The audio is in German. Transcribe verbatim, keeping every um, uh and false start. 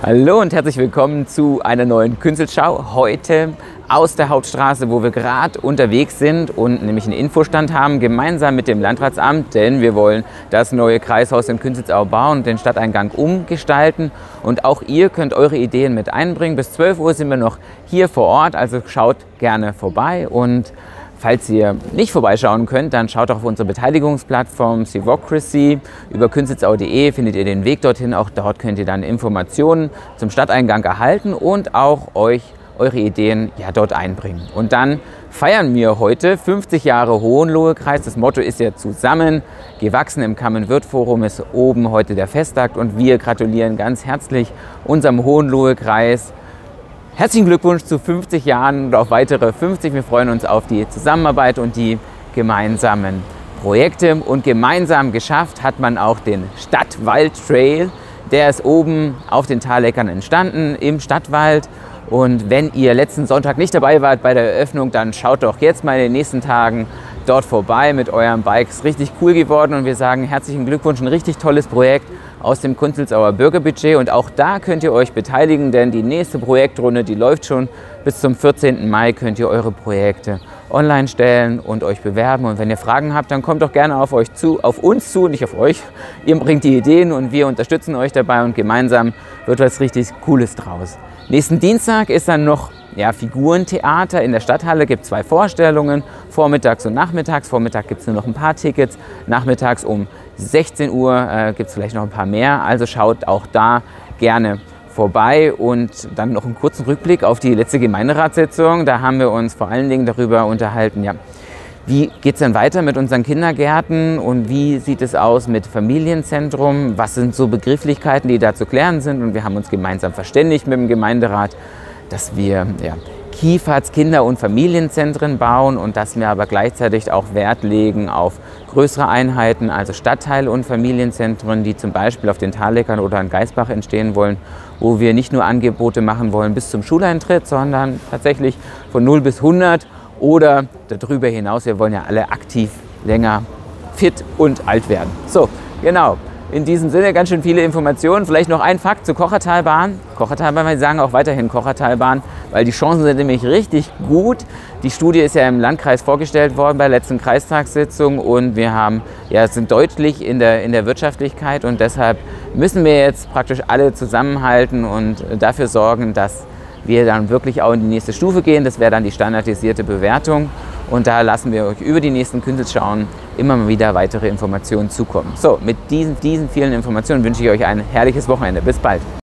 Hallo und herzlich willkommen zu einer neuen Künzelschau. Heute aus der Hauptstraße, wo wir gerade unterwegs sind und nämlich einen Infostand haben, gemeinsam mit dem Landratsamt, denn wir wollen das neue Kreishaus in Künzelsau bauen und den Stadteingang umgestalten. Und auch ihr könnt eure Ideen mit einbringen. Bis zwölf Uhr sind wir noch hier vor Ort, also schaut gerne vorbei. Und falls ihr nicht vorbeischauen könnt, dann schaut auch auf unsere Beteiligungsplattform Civocracy. Über künzelsau punkt de findet ihr den Weg dorthin. Auch dort könnt ihr dann Informationen zum Stadteingang erhalten und auch euch eure Ideen ja, dort einbringen. Und dann feiern wir heute fünfzig Jahre Hohenlohe-Kreis. Das Motto ist ja zusammen gewachsen. Im Kamen-Würth-Forum ist oben heute der Festtag und wir gratulieren ganz herzlich unserem Hohenlohe-Kreis. Herzlichen Glückwunsch zu fünfzig Jahren und auf weitere fünfzig. Wir freuen uns auf die Zusammenarbeit und die gemeinsamen Projekte. Und gemeinsam geschafft hat man auch den Stadtwald-Trail. Der ist oben auf den Taleckern entstanden, im Stadtwald. Und wenn ihr letzten Sonntag nicht dabei wart bei der Eröffnung, dann schaut doch jetzt mal in den nächsten Tagen dort vorbei mit euren Bikes. Richtig cool geworden und wir sagen herzlichen Glückwunsch, ein richtig tolles Projekt aus dem Künzelsauer Bürgerbudget. Und auch da könnt ihr euch beteiligen, denn die nächste Projektrunde, die läuft schon bis zum vierzehnten Mai, könnt ihr eure Projekte online stellen und euch bewerben. Und wenn ihr Fragen habt, dann kommt doch gerne auf euch zu, auf uns zu, nicht auf euch. Ihr bringt die Ideen und wir unterstützen euch dabei und gemeinsam wird was richtig Cooles draus. Nächsten Dienstag ist dann noch ja, Figurentheater in der Stadthalle, gibt zwei Vorstellungen, vormittags und nachmittags. Vormittag gibt es nur noch ein paar Tickets, nachmittags um sechzehn Uhr äh, gibt es vielleicht noch ein paar mehr. Also schaut auch da gerne vorbei. Und dann noch einen kurzen Rückblick auf die letzte Gemeinderatssitzung. Da haben wir uns vor allen Dingen darüber unterhalten, ja, wie geht es denn weiter mit unseren Kindergärten und wie sieht es aus mit Familienzentrum? Was sind so Begrifflichkeiten, die da zu klären sind? Und wir haben uns gemeinsam verständigt mit dem Gemeinderat, dass wir ja, Kiefers Kinder- und Familienzentren bauen und dass wir aber gleichzeitig auch Wert legen auf größere Einheiten, also Stadtteile und Familienzentren, die zum Beispiel auf den Taleckern oder in Geisbach entstehen wollen, wo wir nicht nur Angebote machen wollen bis zum Schuleintritt, sondern tatsächlich von null bis hundert. Oder darüber hinaus, wir wollen ja alle aktiv länger fit und alt werden. So, genau. In diesem Sinne ganz schön viele Informationen. Vielleicht noch ein Fakt zur Kochertalbahn. Kochertalbahn, wir sagen auch weiterhin Kochertalbahn, weil die Chancen sind nämlich richtig gut. Die Studie ist ja im Landkreis vorgestellt worden bei der letzten Kreistagssitzung und wir haben, ja, sind deutlich in der, in der Wirtschaftlichkeit und deshalb müssen wir jetzt praktisch alle zusammenhalten und dafür sorgen, dass wir dann wirklich auch in die nächste Stufe gehen. Das wäre dann die standardisierte Bewertung. Und da lassen wir euch über die nächsten Künzelschauen immer mal wieder weitere Informationen zukommen. So, mit diesen, diesen vielen Informationen wünsche ich euch ein herrliches Wochenende. Bis bald.